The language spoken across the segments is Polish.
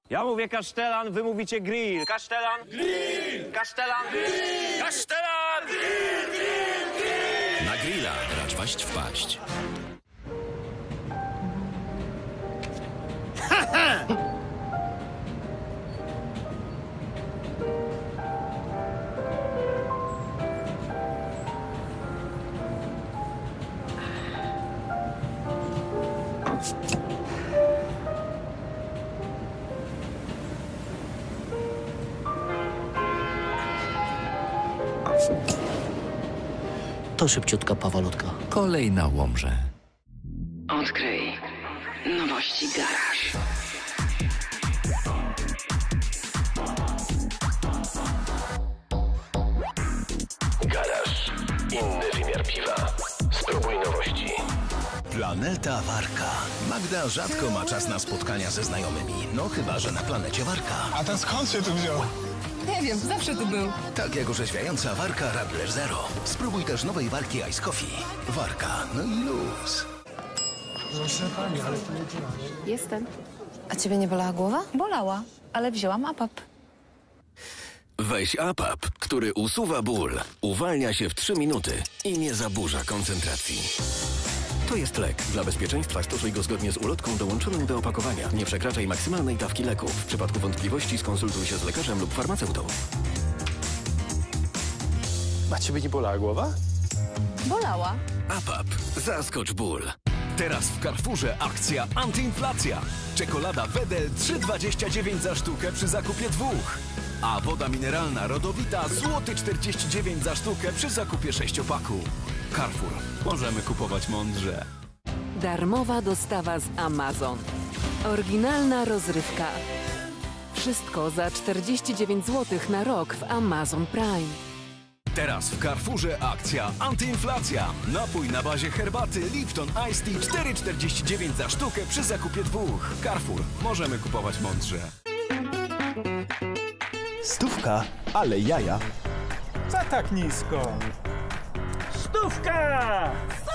Ja mówię kasztelan, wy mówicie grill. Kasztelan. Grill. Kasztelan. Grill. Kasztelan. Grill, grill, grill. Na grilla racz waść wpaść. To szybciutka, powolutka. Kolej na Łomże. Odkryj nowości Garaż. Garaż. Inny wymiar piwa. Spróbuj nowości. Planeta Warka. Magda rzadko ma czas na spotkania ze znajomymi. No chyba, że na planecie Warka. A ten skąd się tu wziął? Nie wiem, zawsze tu był. Tak jak orzeźwiająca Warka Radler Zero. Spróbuj też nowej Warki Ice Coffee. Warka, no i luz. Proszę pani, ale tu nie. Jestem. A ciebie nie bolała głowa? Bolała, ale wzięłam APAP. Weź APAP, który usuwa ból, uwalnia się w 3 minuty i nie zaburza koncentracji. To jest lek. Dla bezpieczeństwa stosuj go zgodnie z ulotką dołączoną do opakowania. Nie przekraczaj maksymalnej dawki leku. W przypadku wątpliwości skonsultuj się z lekarzem lub farmaceutą. A ciebie nie bolała głowa? Bolała. APAP. Zaskocz ból. Teraz w Carrefourze akcja antyinflacja. Czekolada Wedel 3,29 za sztukę przy zakupie 2. A woda mineralna Rodowita złoty 49 za sztukę przy zakupie 6-paku. Carrefour. Możemy kupować mądrze. Darmowa dostawa z Amazon. Oryginalna rozrywka. Wszystko za 49 zł na rok w Amazon Prime. Teraz w Carrefourze akcja antyinflacja. Napój na bazie herbaty Lipton Ice Tea 4,49 za sztukę przy zakupie 2. Carrefour. Możemy kupować mądrze. Stówka, ale jaja. Co tak nisko? Stówka!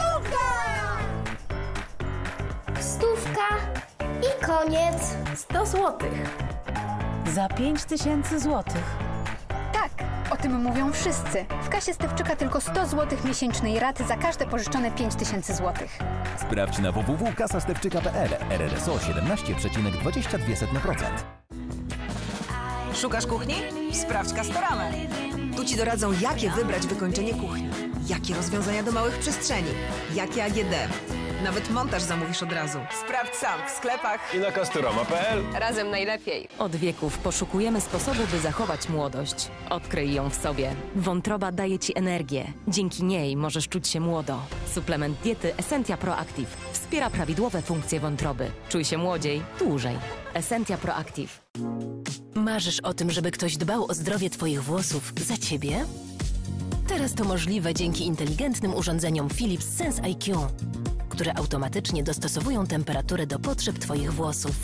Stówka i koniec. 100 złotych. Za 5000 złotych. Tak, o tym mówią wszyscy. W kasie Stewczyka tylko 100 zł miesięcznej raty za każde pożyczone 5000 zł. Sprawdź na www.kasastewczyka.pl. RRSO 17,22%. Szukasz kuchni? Sprawdź Castoramę. Tu ci doradzą, jakie wybrać wykończenie kuchni, jakie rozwiązania do małych przestrzeni, jakie AGD. Nawet montaż zamówisz od razu. Sprawdź sam w sklepach I na castorama.pl. Razem najlepiej. Od wieków poszukujemy sposobu, by zachować młodość. Odkryj ją w sobie. Wątroba daje ci energię. Dzięki niej możesz czuć się młodo. Suplement diety Essentia Proactive wspiera prawidłowe funkcje wątroby. Czuj się młodziej, dłużej. Essentia Proactive. Marzysz o tym, żeby ktoś dbał o zdrowie twoich włosów za ciebie? Teraz to możliwe dzięki inteligentnym urządzeniom Philips Sense IQ, które automatycznie dostosowują temperaturę do potrzeb twoich włosów.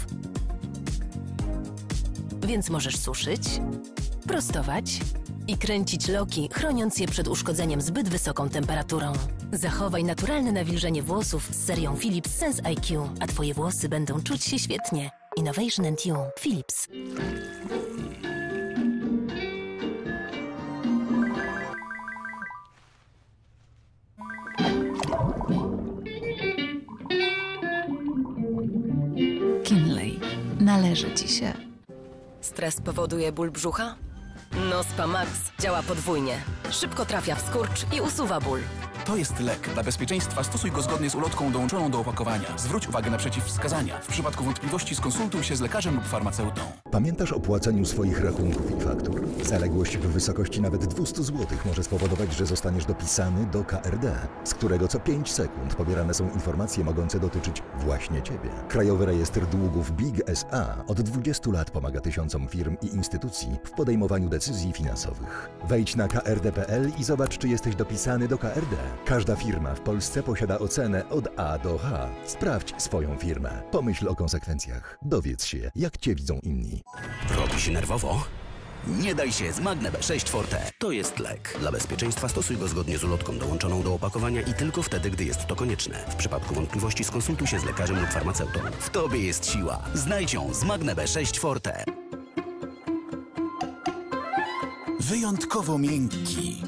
Więc możesz suszyć, prostować i kręcić loki, chroniąc je przed uszkodzeniem zbyt wysoką temperaturą. Zachowaj naturalne nawilżenie włosów z serią Philips Sense IQ, a twoje włosy będą czuć się świetnie. Innovation and You. Philips. Kinley. Należy ci się. Stres powoduje ból brzucha? Nospa Max działa podwójnie. Szybko trafia w skurcz i usuwa ból. To jest lek. Dla bezpieczeństwa stosuj go zgodnie z ulotką dołączoną do opakowania. Zwróć uwagę na przeciwwskazania. W przypadku wątpliwości skonsultuj się z lekarzem lub farmaceutą. Pamiętasz o płaceniu swoich rachunków i faktur? Zaległość w wysokości nawet 200 zł może spowodować, że zostaniesz dopisany do KRD, z którego co 5 sekund pobierane są informacje mogące dotyczyć właśnie Ciebie. Krajowy Rejestr Długów BIG SA od 20 lat pomaga tysiącom firm i instytucji w podejmowaniu decyzji finansowych. Wejdź na krd.pl i zobacz, czy jesteś dopisany do KRD. Każda firma w Polsce posiada ocenę od A do H. Sprawdź swoją firmę. Pomyśl o konsekwencjach. Dowiedz się, jak Cię widzą inni. Robi się nerwowo? Nie daj się z Magne B6 Forte. To jest lek. Dla bezpieczeństwa stosuj go zgodnie z ulotką dołączoną do opakowania i tylko wtedy, gdy jest to konieczne. W przypadku wątpliwości skonsultuj się z lekarzem lub farmaceutą. W tobie jest siła. Znajdź ją z Magne B6 Forte. Wyjątkowo miękki.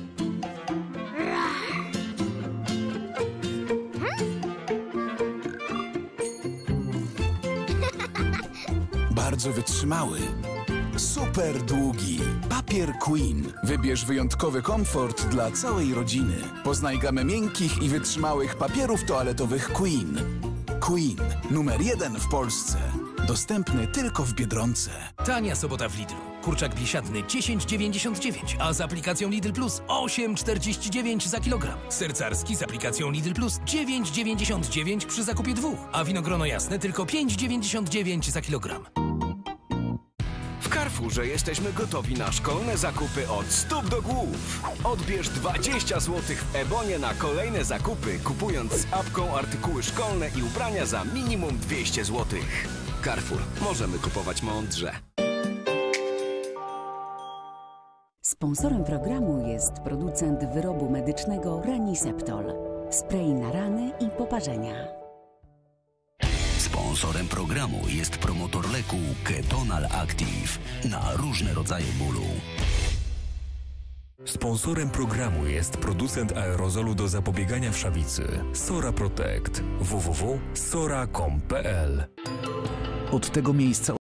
Bardzo wytrzymały. Super długi. Papier Queen. Wybierz wyjątkowy komfort dla całej rodziny. Poznaj gamę miękkich i wytrzymałych papierów toaletowych Queen. Queen. Numer 1 w Polsce. Dostępny tylko w Biedronce. Tania sobota w Lidlu. Kurczak biesiadny 10,99, a z aplikacją Lidl Plus 8,49 za kilogram. Sercarski z aplikacją Lidl Plus 9,99 przy zakupie 2, a winogrono jasne tylko 5,99 za kilogram. W Carrefourze jesteśmy gotowi na szkolne zakupy od stóp do głów. Odbierz 20 zł w Ebonie na kolejne zakupy, kupując z apką artykuły szkolne i ubrania za minimum 200 zł. Carrefour. Możemy kupować mądrze. Sponsorem programu jest producent wyrobu medycznego Raniseptol. Spray na rany i poparzenia. Sponsorem programu jest promotor leku Ketonal Active na różne rodzaje bólu. Sponsorem programu jest producent aerozolu do zapobiegania wszawicy Sora Protect. www.sora.com.pl. Od tego miejsca